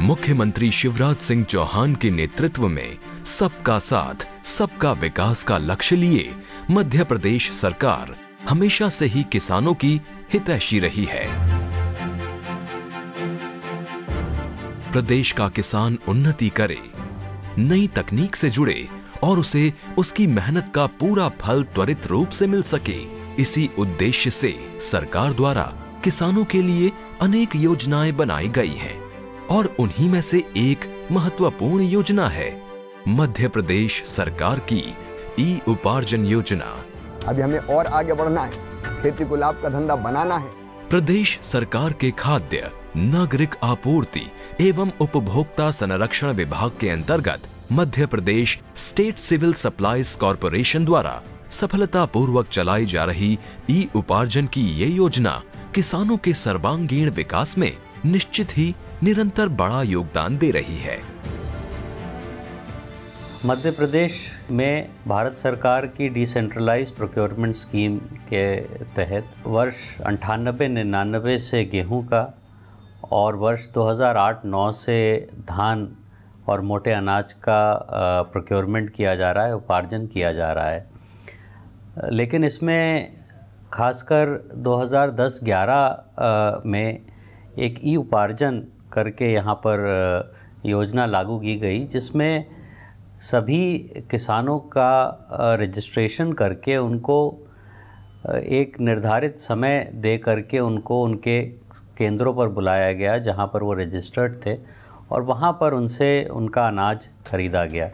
मुख्यमंत्री शिवराज सिंह चौहान के नेतृत्व में सबका साथ सबका विकास का लक्ष्य लिए मध्य प्रदेश सरकार हमेशा से ही किसानों की हितैषी रही है। प्रदेश का किसान उन्नति करे, नई तकनीक से जुड़े और उसे उसकी मेहनत का पूरा फल त्वरित रूप से मिल सके, इसी उद्देश्य से सरकार द्वारा किसानों के लिए अनेक योजनाएं बनाई गई हैं और उन्हीं में से एक महत्वपूर्ण योजना है मध्य प्रदेश सरकार की ई-उपार्जन योजना। अभी हमें और आगे बढ़ना है, खेती को लाभ का धंधा बनाना है। प्रदेश सरकार के खाद्य, नागरिक आपूर्ति एवं उपभोक्ता संरक्षण विभाग के अंतर्गत Madhya Pradesh state civil supplies corporation द्वारा सफलतापूर्वक चलाई जा रही ई-उपार्जन की ये योजना किसानों के सर्वांगीण विकास में निश्चित ही निरंतर बड़ा योगदान दे रही है। मध्य प्रदेश में भारत सरकार की डिसेंट्रलाइज प्रोक्योरमेंट स्कीम के तहत वर्ष 98-99 से गेहूं का और वर्ष 2008-9 से धान और मोटे अनाज का प्रोक्योरमेंट किया जा रहा है, उपार्जन किया जा रहा है। लेकिन इसमें खासकर 2010-11 में एक ई-उपार्जन करके यहाँ पर योजना लागू की गई, जिसमें सभी किसानों का रजिस्ट्रेशन करके उनको एक निर्धारित समय दे करके उनको उनके केंद्रों पर बुलाया गया जहाँ पर वो रजिस्टर्ड थे और वहाँ पर उनसे उनका अनाज खरीदा गया।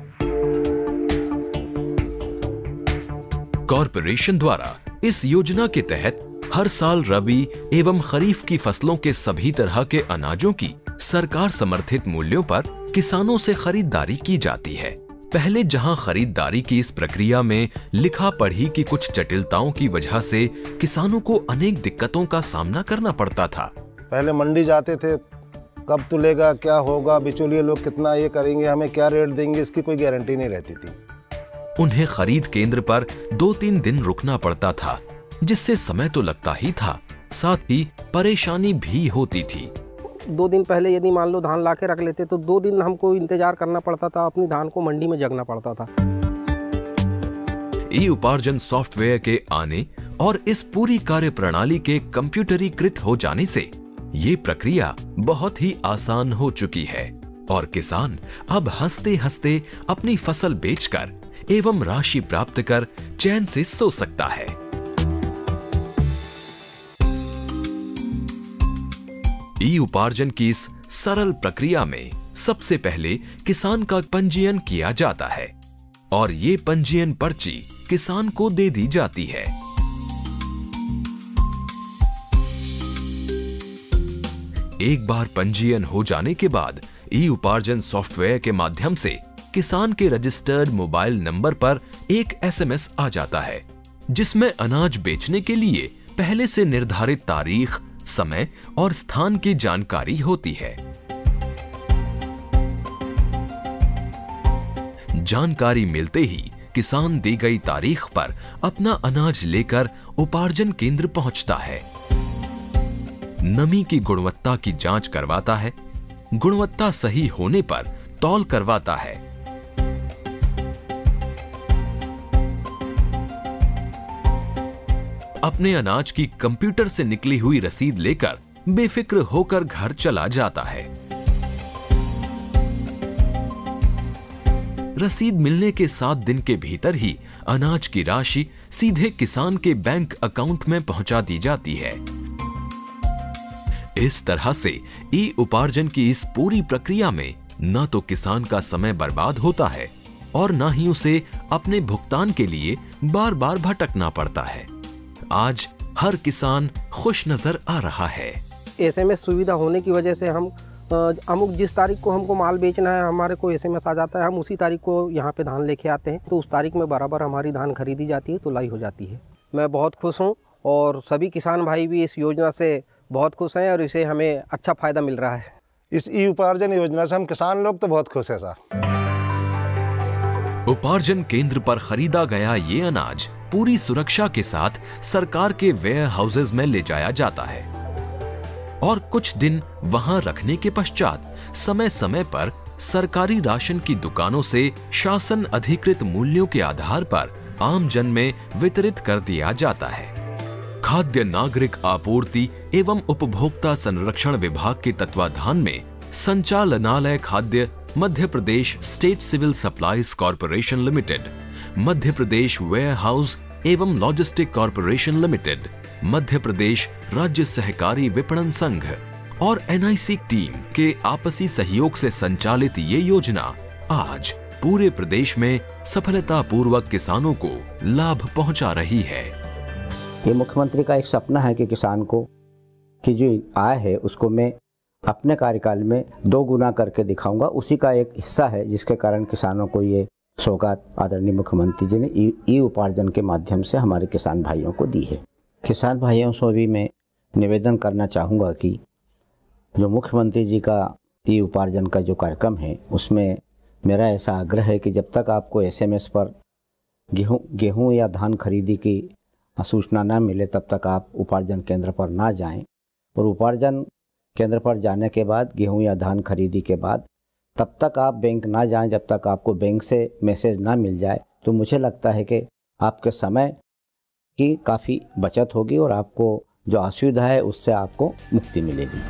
कॉरपोरेशन द्वारा इस योजना के तहत हर साल रबी एवं खरीफ की फसलों के सभी तरह के अनाजों की सरकार समर्थित मूल्यों पर किसानों से खरीदारी की जाती है। पहले जहां खरीदारी की इस प्रक्रिया में लिखा पढ़ी की कुछ जटिलताओं की वजह से किसानों को अनेक दिक्कतों का सामना करना पड़ता था। पहले मंडी जाते थे, कब तुलेगा, क्या होगा, बिचौलिए लोग कितना ये करेंगे, हमें क्या रेट देंगे, इसकी कोई गारंटी नहीं रहती थी। उन्हें खरीद केंद्र पर 2-3 दिन रुकना पड़ता था, जिससे समय तो लगता ही था, साथ ही परेशानी भी होती थी। 2 दिन पहले यदि मान लो धान लाके रख लेते तो 2 दिन हमको इंतजार करना पड़ता था, अपनी धान को मंडी में जगना पड़ता था। ई-उपार्जन सॉफ्टवेयर के आने और इस पूरी कार्य प्रणाली के कंप्यूटरीकृत हो जाने से ये प्रक्रिया बहुत ही आसान हो चुकी है और किसान अब हंसते हंसते अपनी फसल बेचकर एवं राशि प्राप्त कर चैन से सो सकता है। ई-उपार्जन की इस सरल प्रक्रिया में सबसे पहले किसान का पंजीयन किया जाता है और ये पंजीयन पर्ची किसान को दे दी जाती है। एक बार पंजीयन हो जाने के बाद ई-उपार्जन सॉफ्टवेयर के माध्यम से किसान के रजिस्टर्ड मोबाइल नंबर पर एक एसएमएस आ जाता है, जिसमें अनाज बेचने के लिए पहले से निर्धारित तारीख, समय और स्थान की जानकारी होती है। जानकारी मिलते ही किसान दी गई तारीख पर अपना अनाज लेकर उपार्जन केंद्र पहुंचता है। नमी की गुणवत्ता की जांच करवाता है, गुणवत्ता सही होने पर तौल करवाता है। अपने अनाज की कंप्यूटर से निकली हुई रसीद लेकर बेफिक्र होकर घर चला जाता है। रसीद मिलने के 7 दिन के भीतर ही अनाज की राशि सीधे किसान के बैंक अकाउंट में पहुंचा दी जाती है। इस तरह से ई-उपार्जन की इस पूरी प्रक्रिया में न तो किसान का समय बर्बाद होता है और न ही उसे अपने भुगतान के लिए बार बार भटकना पड़ता है। आज हर किसान खुश नजर आ रहा है। एसएमएस सुविधा होने की वजह से हम अमुक जिस तारीख को हमको माल बेचना है, हमारे को एसएमएस आ जाता है, हम उसी तारीख को यहाँ पे धान लेके आते हैं, तो उस तारीख में बराबर हमारी धान खरीदी जाती है, तुलाई हो जाती है। मैं बहुत खुश हूँ और सभी किसान भाई भी इस योजना से बहुत खुश हैं और इसे हमें अच्छा फायदा मिल रहा है। इस ई-उपार्जन योजना से हम किसान लोग तो बहुत खुश हैं साहब। उपार्जन केंद्र पर खरीदा गया ये अनाज पूरी सुरक्षा के साथ सरकार के वेयर हाउसेज में ले जाया जाता है और कुछ दिन वहां रखने के पश्चात समय समय पर सरकारी राशन की दुकानों से शासन अधिकृत मूल्यों के आधार पर आम जन में वितरित कर दिया जाता है। खाद्य नागरिक आपूर्ति एवं उपभोक्ता संरक्षण विभाग के तत्वाधान में संचालनालय खाद्य Madhya Pradesh state civil supplies corporation limited, Madhya Pradesh warehouse एवं logistic corporation limited, Madhya Pradesh राज्य सहकारी विपणन संघ और NIC टीम के आपसी सहयोग से संचालित ये योजना आज पूरे प्रदेश में सफलतापूर्वक किसानों को लाभ पहुंचा रही है। ये मुख्यमंत्री का एक सपना है कि किसान को की जो आय है उसको मैं अपने कार्यकाल में 2 गुना करके दिखाऊंगा। उसी का एक हिस्सा है जिसके कारण किसानों को ये सौगात आदरणीय मुख्यमंत्री जी ने ई-उपार्जन के माध्यम से हमारे किसान भाइयों को दी है। किसान भाइयों से भी मैं निवेदन करना चाहूँगा कि जो मुख्यमंत्री जी का ई-उपार्जन का जो कार्यक्रम है उसमें मेरा ऐसा आग्रह है कि जब तक आपको SMS पर गेहूं या धान खरीदी की सूचना ना मिले तब तक आप उपार्जन केंद्र पर ना जाएं, और उपार्जन केंद्र पर जाने के बाद गेहूं या धान खरीदी के बाद तब तक आप बैंक ना जाएं जब तक आपको बैंक से मैसेज ना मिल जाए। तो मुझे लगता है कि आपके समय की काफ़ी बचत होगी और आपको जो असुविधा है उससे आपको मुक्ति मिलेगी।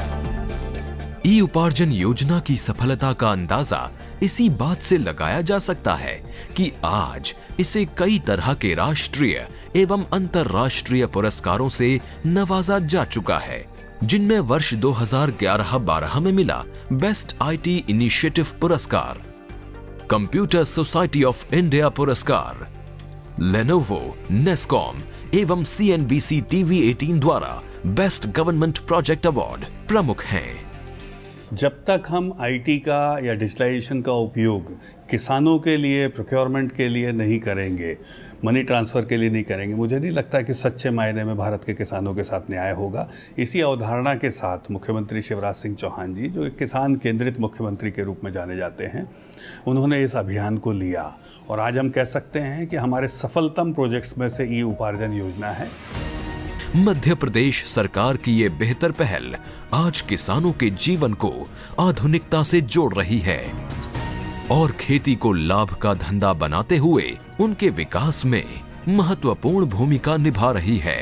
ई-उपार्जन योजना की सफलता का अंदाजा इसी बात से लगाया जा सकता है कि आज इसे कई तरह के राष्ट्रीय एवं अंतर्राष्ट्रीय पुरस्कारों से नवाजा जा चुका है, जिनमें वर्ष 2011-12 में मिला बेस्ट IT इनिशिएटिव पुरस्कार, कंप्यूटर सोसाइटी ऑफ इंडिया पुरस्कार, लेनोवो, नेस्कॉम एवं CNBC TV 18 द्वारा बेस्ट गवर्नमेंट प्रोजेक्ट अवार्ड प्रमुख हैं। जब तक हम IT का या डिजिटलाइजेशन का उपयोग किसानों के लिए, प्रोक्योरमेंट के लिए नहीं करेंगे, मनी ट्रांसफ़र के लिए नहीं करेंगे, मुझे नहीं लगता कि सच्चे मायने में भारत के किसानों के साथ न्याय होगा। इसी अवधारणा के साथ मुख्यमंत्री शिवराज सिंह चौहान जी, जो एक किसान केंद्रित मुख्यमंत्री के रूप में जाने जाते हैं, उन्होंने इस अभियान को लिया और आज हम कह सकते हैं कि हमारे सफलतम प्रोजेक्ट्स में से ई-उपार्जन योजना है। मध्य प्रदेश सरकार की ये बेहतर पहल आज किसानों के जीवन को आधुनिकता से जोड़ रही है और खेती को लाभ का धंधा बनाते हुए उनके विकास में महत्वपूर्ण भूमिका निभा रही है।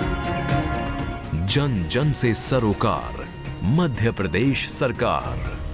जन जन से सरोकार, मध्य प्रदेश सरकार।